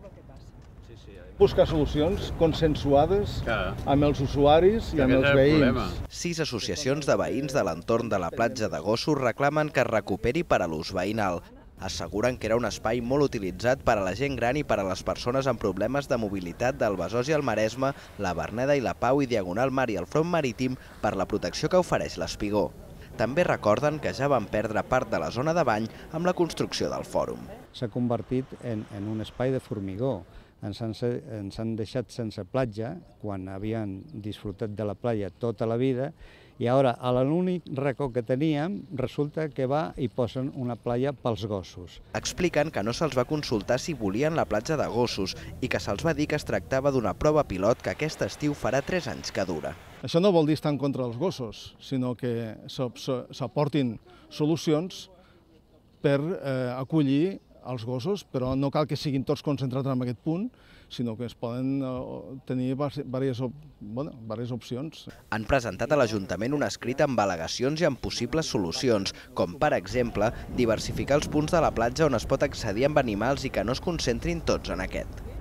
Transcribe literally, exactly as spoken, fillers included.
Buscar solucions consensuades amb els usuaris i amb els veïns. Sis associacions de veïns de l'entorn de la platja de Gossos reclamen que es recuperi per a l'ús veïnal. Asseguren que era un espai molt utilitzat per a la gent gran i per a les persones amb problemes de mobilitat del Besòs i el Maresme, la Verneda i la Pau i Diagonal Mar i el front marítim per la protecció que ofereix l'espigó. També recorden que ja van perdre part de la zona de bany amb la construcció del fòrum. S'ha convertit en, en un espai de formigó. Ens han, ens han deixat sense platja quan havien disfrutat de la platja tota la vida i ara a l'únic racó que teníem resulta que va i posen una platja pels gossos. Expliquen que no se'ls va consultar si volien la platja de Gossos i que se'ls va dir que es tractava d'una prova pilot que aquest estiu farà tres anys que dura. Això no vol dir estar en contra dels gossos, sinó que s'aportin solucions per eh, acollir els gossos, però no cal que siguin tots concentrats en aquest punt, sinó que es poden tenir diverses, bueno, diverses opcions. Han presentat a l'Ajuntament un escrit amb al·legacions i amb possibles solucions, com per exemple diversificar els punts de la platja on es pot accedir amb animals i que no es concentrin tots en aquest.